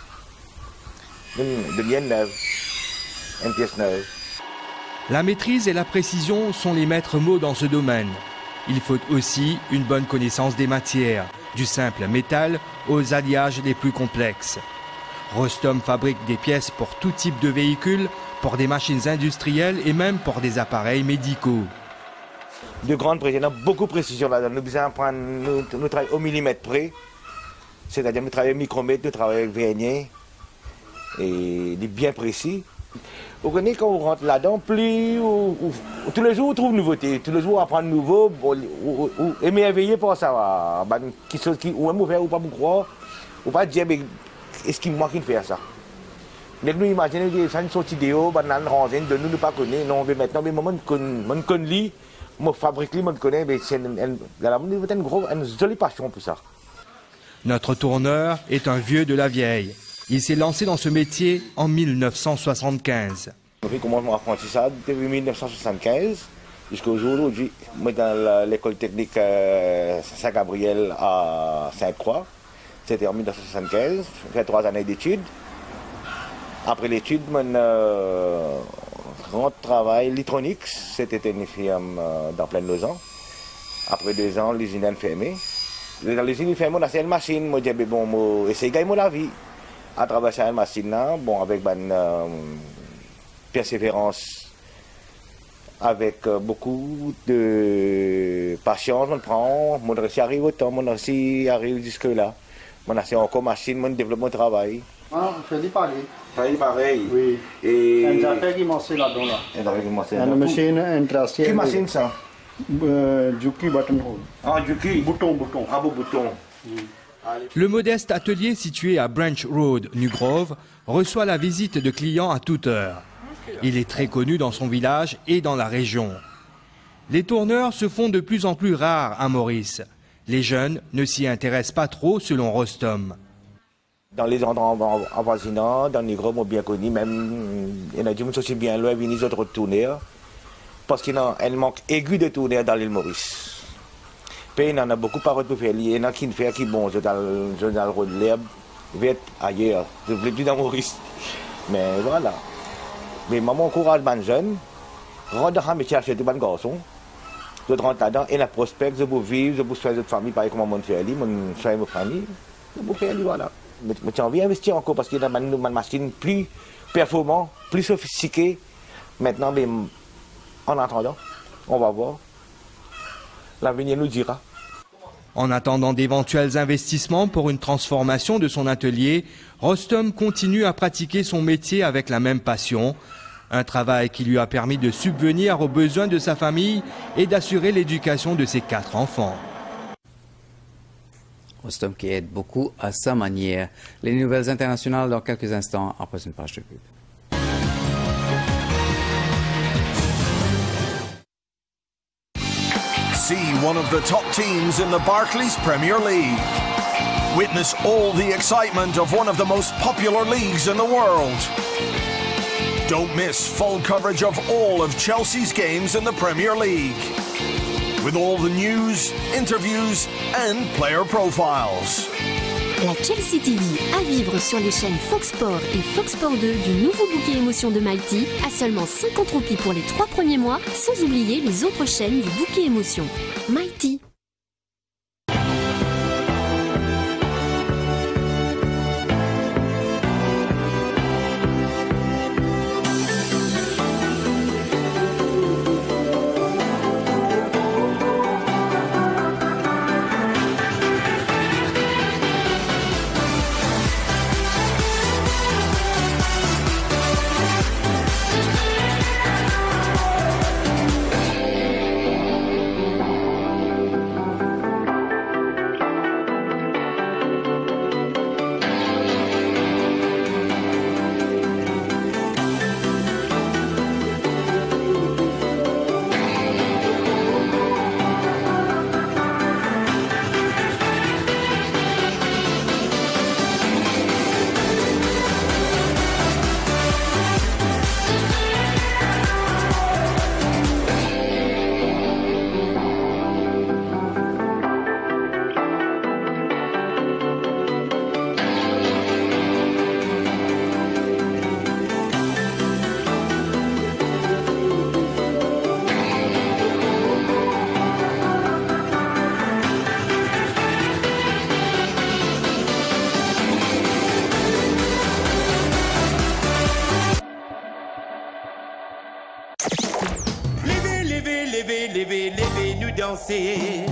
De bien neuve. Une pièce neuve. La maîtrise et la précision sont les maîtres mots dans ce domaine. Il faut aussi une bonne connaissance des matières, du simple métal aux alliages les plus complexes. Rostom fabrique des pièces pour tout type de véhicules, pour des machines industrielles et même pour des appareils médicaux. De grandes précisions, beaucoup de précision là-dedans. Nous, nous, nous travaillons au millimètre près, c'est-à-dire nous travaillons au micromètre, nous travaillons avec vernier, et bien précis. Vous connaissez, quand on rentre là-dedans, plus, ou, ou, tous les jours on trouve nouveauté, tous les jours on apprend de nouveau, bon, ou, ou, émerveillé pour ça, ben, qui, qui, ou même faire ou pas vous croire, ou pas dire, mais est-ce qu'il moi qui fait ça? Mais nous imaginons que ça une sortie de haut, ben, on range de nous ne pas connaître, non, mais maintenant, mais moi, je connais, je fabrique, je connais, mais c'est une, une, une, une, gros, une jolie passion pour ça. Notre tourneur est un vieux de la vieille. Il s'est lancé dans ce métier en mille neuf cent soixante-quinze. J'ai commencé mon apprentissage depuis mille neuf cent soixante-quinze jusqu'au jour d'aujourd'hui. Moi, dans l'école technique euh, Saint-Gabriel à Sainte-Croix, c'était en mille neuf cent soixante-quinze. J'ai fait trois années d'études. Après l'étude, mon euh, grand travail, l'électronique, c'était une firme euh, dans plein de Lausanne. Après deux ans, l'usine a fermé. Dans l'usine a fermé, on a fait une machine. Moi, j'ai dit, bon, moi, essayer de gagner la vie. À travers cette machine-là, bon, avec une euh, persévérance, avec euh, beaucoup de patience, on prend, on réussit à arriver au temps, on réussit à arriver jusque-là. On a encore machine, on développe mon travail. Ah, on fait du pareil. Pareil, pareil. Oui. Et... Un affaire qui m'en là-dedans, là. Un affaire qui m'en là. Une machine intéressante. Quelle machine ça? Euh, Juki buttonhole. Ah, Juki. Bouton, bouton. Ah, beau bouton. Oui. Le modeste atelier situé à Branch Road, New Grove, reçoit la visite de clients à toute heure. Il est très connu dans son village et dans la région. Les tourneurs se font de plus en plus rares à Maurice. Les jeunes ne s'y intéressent pas trop selon Rostom. Dans les endroits avoisinants, dans les groupes bien connus, même il y en a des gens aussi bien loin, ils viennent autres tourneurs, parce qu'il y a un manque aigu de tourneurs dans l'île Maurice. Puis il y en a beaucoup par pour faire. Il y en a qui ne font qui bon, je dans le rôle de l'herbe, je vais être ailleurs, je ne voulais plus dans Maurice. Mais voilà. Mais maman encourage les jeunes, rentre dans un métier à faire des garçons, je rentre là-dedans, et la prospecte, je veux vivre, je veux faire de famille, pareil comme mon frère, mon frère et ma famille, je veux faire, voilà. Mais j'ai envie d'investir encore parce qu'il y a une machine plus performante, plus sophistiquée. Maintenant, mais en attendant, on va voir. L'avenir nous dira. En attendant d'éventuels investissements pour une transformation de son atelier, Rostom continue à pratiquer son métier avec la même passion. Un travail qui lui a permis de subvenir aux besoins de sa famille et d'assurer l'éducation de ses quatre enfants. Rostom qui aide beaucoup à sa manière. Les nouvelles internationales dans quelques instants après une page de pub. See one of the top teams in the Barclays Premier League. Witness all the excitement of one of the most popular leagues in the world. Don't miss full coverage of all of Chelsea's games in the Premier League. With all the news, interviews and player profiles. La Chelsea T V à vivre sur les chaînes Fox Sport et Fox Sport deux du nouveau bouquet émotion de Mighty à seulement cinquante roupies pour les trois premiers mois, sans oublier les autres chaînes du bouquet émotion. Mighty. levez, levez, levez, nous danser.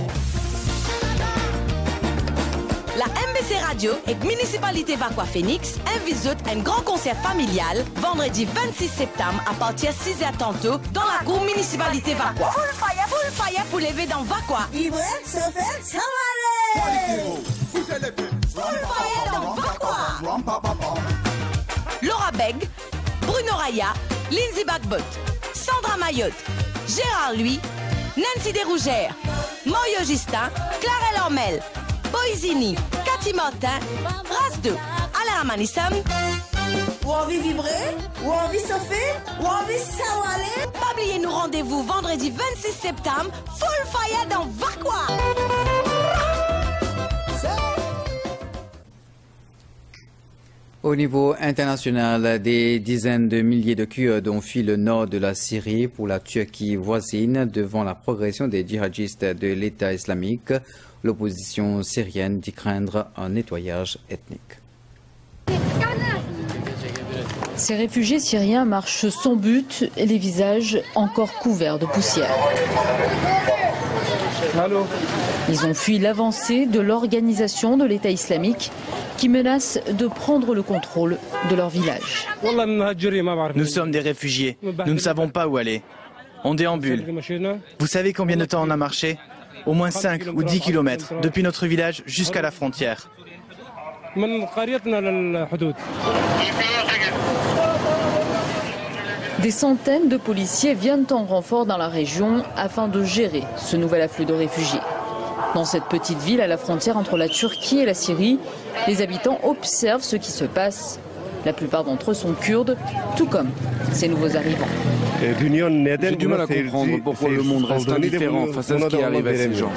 La M B C Radio et Municipalité Vacquois Phoenix invitent un grand concert familial vendredi vingt-six septembre à partir de six heures tantôt dans la cour Municipalité Vacquois. Full fire, full fire pour lever dans Vacquois. Vivre, se faire, s'avaler. Full fire dans Vacquois. Laura Beg, Bruno Raya, Lindsay Bagbot, Sandra Mayotte, Gérard Louis, Nancy Desrougères, Moyo Justin, Clarelle Ormel, Boisini, Cathy Martin, Ras deux, Alain Manissam. Ou envie vibrer, ou envie surfer, ou envie s'avaler. Pas oublier nous rendez-vous vendredi vingt-six septembre, full fire dans Vacquois. Au niveau international, des dizaines de milliers de Kurdes ont fui le nord de la Syrie pour la Turquie voisine devant la progression des djihadistes de l'État islamique. L'opposition syrienne dit craindre un nettoyage ethnique. Ces réfugiés syriens marchent sans but et les visages encore couverts de poussière. Ils ont fui l'avancée de l'organisation de l'État islamique qui menace de prendre le contrôle de leur village. Nous sommes des réfugiés. Nous ne savons pas où aller. On déambule. Vous savez combien de temps on a marché? Au moins cinq ou dix kilomètres depuis notre village jusqu'à la frontière. Des centaines de policiers viennent en renfort dans la région afin de gérer ce nouvel afflux de réfugiés. Dans cette petite ville à la frontière entre la Turquie et la Syrie, les habitants observent ce qui se passe. La plupart d'entre eux sont kurdes, tout comme ces nouveaux arrivants. J'ai du mal à comprendre pourquoi le monde reste indifférent face à ce qui arrive à ces gens.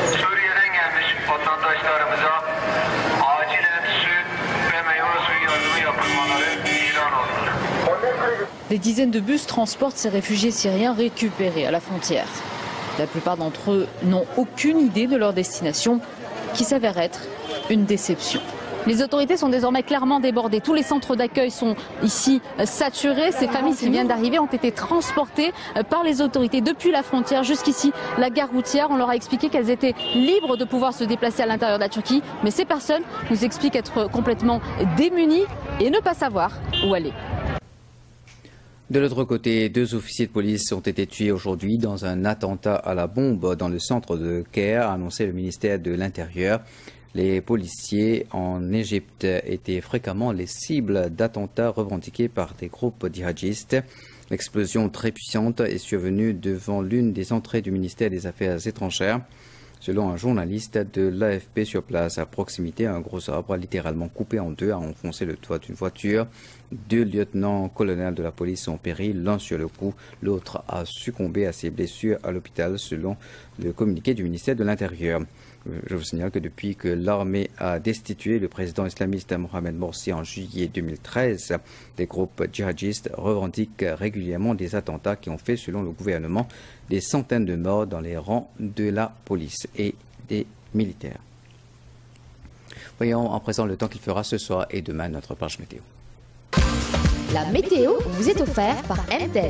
Des dizaines de bus transportent ces réfugiés syriens récupérés à la frontière. La plupart d'entre eux n'ont aucune idée de leur destination, qui s'avère être une déception. Les autorités sont désormais clairement débordées. Tous les centres d'accueil sont ici saturés. Ces familles qui viennent d'arriver ont été transportées par les autorités depuis la frontière jusqu'ici, la gare routière. On leur a expliqué qu'elles étaient libres de pouvoir se déplacer à l'intérieur de la Turquie. Mais ces personnes nous expliquent être complètement démunies et ne pas savoir où aller. De l'autre côté, deux officiers de police ont été tués aujourd'hui dans un attentat à la bombe dans le centre de Caire, a annoncé le ministère de l'Intérieur. Les policiers en Égypte étaient fréquemment les cibles d'attentats revendiqués par des groupes djihadistes. L'explosion très puissante est survenue devant l'une des entrées du ministère des Affaires étrangères. Selon un journaliste de l'A F P sur place à proximité, un gros arbre a littéralement coupé en deux, a enfoncé le toit d'une voiture. Deux lieutenants-colonels de la police ont péri, l'un sur le coup, l'autre a succombé à ses blessures à l'hôpital, selon le communiqué du ministère de l'Intérieur. Je vous signale que depuis que l'armée a destitué le président islamiste Mohamed Morsi en juillet deux mille treize, des groupes djihadistes revendiquent régulièrement des attentats qui ont fait, selon le gouvernement, des centaines de morts dans les rangs de la police et des militaires. Voyons en présent le temps qu'il fera ce soir et demain notre page météo. La météo vous est offerte par M T L.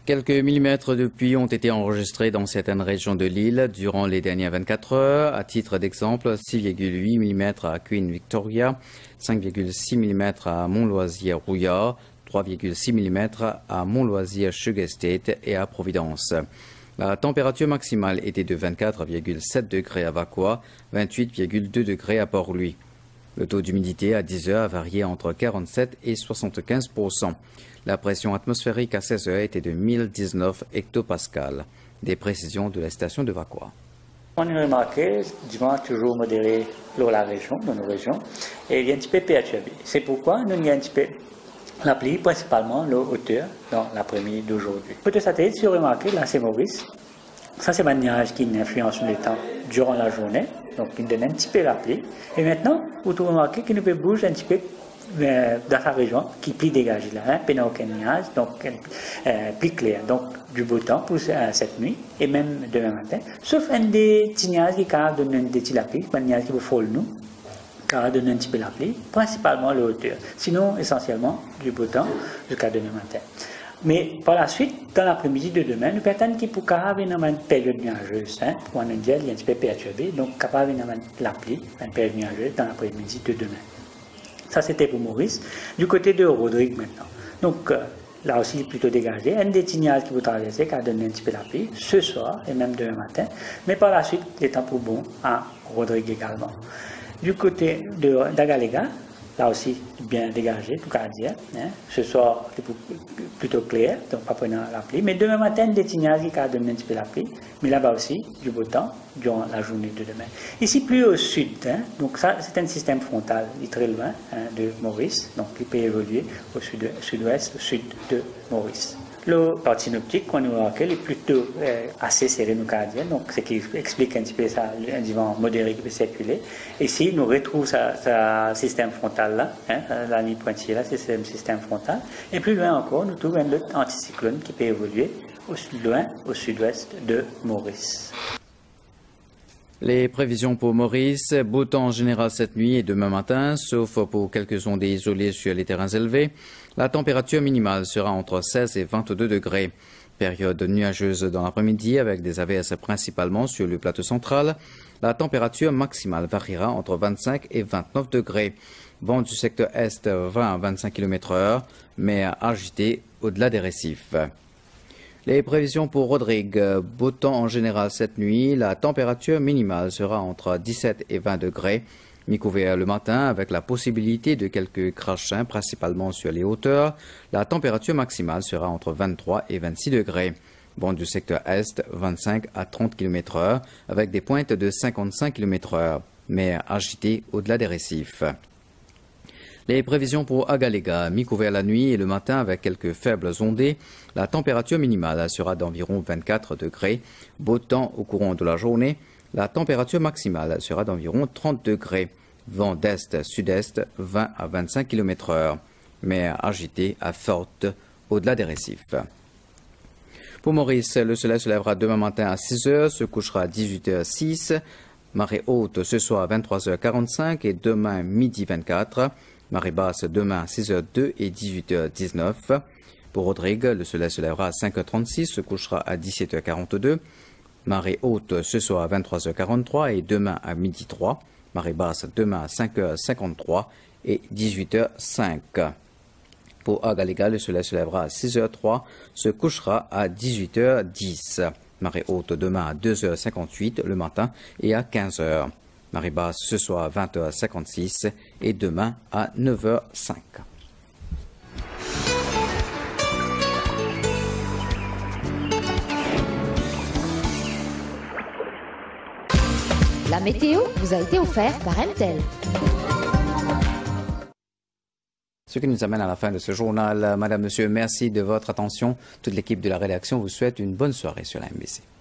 Quelques millimètres de pluie ont été enregistrés dans certaines régions de l'île durant les dernières vingt-quatre heures. À titre d'exemple, six virgule huit millimètres à Queen Victoria, cinq virgule six millimètres à Mont-Loisier-Rouillard, trois virgule six millimètres à Mont-Loisier-Sugar State et à Providence. La température maximale était de vingt-quatre virgule sept degrés à Vacois, vingt-huit virgule deux degrés à Port-Louis. Le taux d'humidité à dix heures a varié entre quarante-sept et soixante-quinze pour cent. La pression atmosphérique à seize heures était de mille dix-neuf hectopascales. Des précisions de la station de Vacois. On a remarqué, dimanche toujours modéré dans la région, dans nos régions, et il y a un petit peu perturbé. C'est pourquoi nous y a un petit peu la pluie, principalement la hauteur, dans l'après-midi d'aujourd'hui. Pour satellite, si vous remarquez, là c'est Maurice. Ça c'est un nuage qui influence le temps durant la journée, donc il donne un petit peu la pluie. Et maintenant, vous pouvez remarquer qu'il peut bouger un petit peu euh, dans sa région, qui est plus dégagée là, hein, pas aucun nuage, donc euh, plus clair. Donc du beau temps pour euh, cette nuit et même demain matin, sauf un des petits nuages qui donnent un petit la pluie, un nuage qui vous frôle nous, qui donne un petit peu la pluie, principalement la hauteur. Sinon, essentiellement, du beau temps jusqu'à demain matin. Mais par la suite, dans l'après-midi de demain, nous peut-être qu'il peut avoir une période nuageuse. Hein, pour un indienne, il est un petit peu perturbé, donc capable d'avoir la pluie, une période nuageuse dans l'après-midi de demain. Ça, c'était pour Maurice. Du côté de Rodrigue maintenant. Donc, euh, là aussi, plutôt dégagé. Un des petits nuages qui vous traversez, qui a donné un petit peu la pluie, ce soir et même demain matin. Mais par la suite, les temps pour bon à Rodrigue également. Du côté d'Agalega, là aussi bien dégagé, tout cas dire. Hein. Ce soir, plutôt clair, donc pas prenant la pluie. Mais demain matin, des petits nuages qui a donné un petit peu la pluie. Mais là-bas aussi, du beau temps durant la journée de demain. Ici, plus au sud, hein, donc ça, c'est un système frontal, il est très loin hein, de Maurice, donc il peut évoluer au sud-ouest, au sud de Maurice. Le parti synoptique qu'on a remarqué est plutôt euh, assez serré nous canadiens, donc ce qui explique un petit peu ça, un vent modéré qui peut circuler. Ici, nous retrouvons ce système frontal là, hein, la ligne pointillée là, c'est le système frontal. Et plus loin encore, nous trouvons un autre anticyclone qui peut évoluer au sud, loin au sud-ouest de Maurice. Les prévisions pour Maurice, beau temps en général cette nuit et demain matin, sauf pour quelques ondées isolées sur les terrains élevés. La température minimale sera entre seize et vingt-deux degrés. Période nuageuse dans l'après-midi avec des averses principalement sur le plateau central. La température maximale variera entre vingt-cinq et vingt-neuf degrés. Vent du secteur est vingt à vingt-cinq kilomètres heure, mais agité au-delà des récifs. Les prévisions pour Rodrigue, beau temps en général cette nuit, la température minimale sera entre dix-sept et vingt degrés, mi-couvert le matin avec la possibilité de quelques crachins principalement sur les hauteurs. La température maximale sera entre vingt-trois et vingt-six degrés. Vent du secteur est, vingt-cinq à trente kilomètres heure avec des pointes de cinquante-cinq kilomètres heure, mais agité au-delà des récifs. Les prévisions pour Agalega, mi-couvert la nuit et le matin avec quelques faibles ondées. La température minimale sera d'environ vingt-quatre degrés. Beau temps au courant de la journée. La température maximale sera d'environ trente degrés. Vent d'est-sud-est, vingt à vingt-cinq kilomètres heure, mais agité à forte au-delà des récifs. Pour Maurice, le soleil se lèvera demain matin à six heures, se couchera à dix-huit heures six. Marée haute ce soir à vingt-trois heures quarante-cinq et demain midi vingt-quatre. Marée basse demain à six heures deux et dix-huit heures dix-neuf. Pour Rodrigue, le soleil se lèvera à cinq heures trente-six, se couchera à dix-sept heures quarante-deux. Marée haute ce soir à vingt-trois heures quarante-trois et demain à midi trois. Marée basse demain à cinq heures cinquante-trois et dix-huit heures cinq. Pour Agalega, le soleil se lèvera à six heures trois, se couchera à dix-huit heures dix. Marée haute demain à deux heures cinquante-huit le matin et à quinze heures. Marée basse ce soir à vingt heures cinquante-six et demain à neuf heures cinq. La météo vous a été offerte par M T L. Ce qui nous amène à la fin de ce journal. Madame, Monsieur, merci de votre attention. Toute l'équipe de la rédaction vous souhaite une bonne soirée sur la M B C.